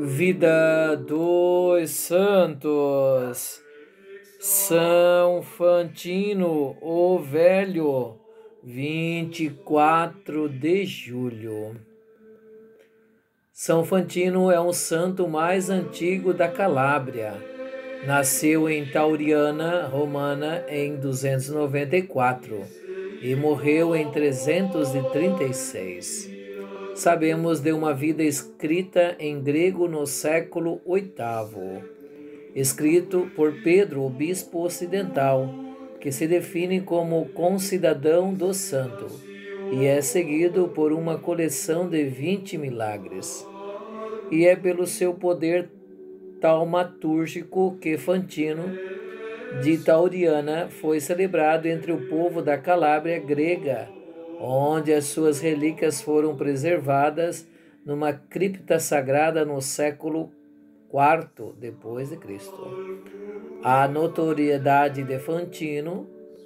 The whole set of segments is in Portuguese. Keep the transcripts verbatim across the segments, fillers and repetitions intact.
Vida dos Santos. São Fantino o Velho, vinte e quatro de julho. São Fantino é um santo mais antigo da Calábria. Nasceu em Tauriana Romana em duzentos e noventa e quatro e morreu em trezentos e trinta e seis. Sabemos de uma vida escrita em grego no século oitavo, escrito por Pedro, o bispo ocidental, que se define como concidadão do santo, e é seguido por uma coleção de vinte milagres. E é pelo seu poder taumatúrgico que Fantino, de Tauriana, foi celebrado entre o povo da Calábria grega, onde as suas relíquias foram preservadas numa cripta sagrada no século quarto depois de Cristo. A notoriedade de Fantino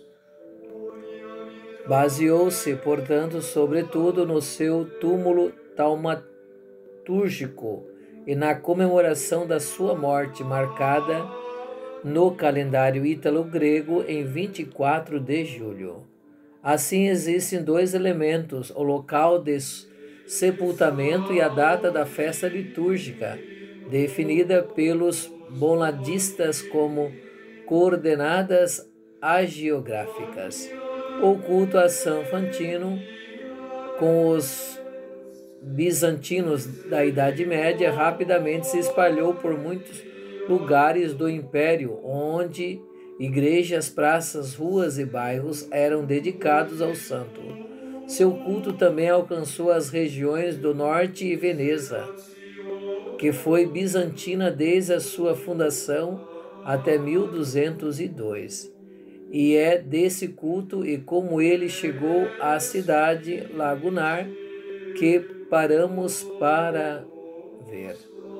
baseou-se, portanto, sobretudo no seu túmulo taumatúrgico e na comemoração da sua morte, marcada no calendário ítalo-grego em vinte e quatro de julho. Assim, existem dois elementos: o local de sepultamento e a data da festa litúrgica, definida pelos bonadistas como coordenadas hagiográficas. O culto a São Fantino, com os bizantinos da Idade Média, rapidamente se espalhou por muitos lugares do Império, onde igrejas, praças, ruas e bairros eram dedicados ao santo. Seu culto também alcançou as regiões do norte e Veneza, que foi bizantina desde a sua fundação até mil duzentos e dois. E é desse culto e como ele chegou à cidade lagunar que paramos para ver.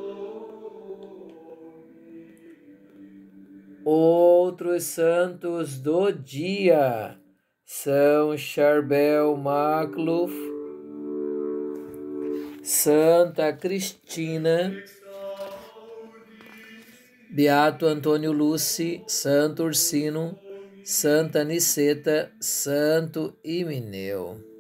Outros santos do dia: São Charbel Macluf, Santa Cristina, Beato Antônio Luci, Santo Ursino, Santa Niceta, Santo Imineu.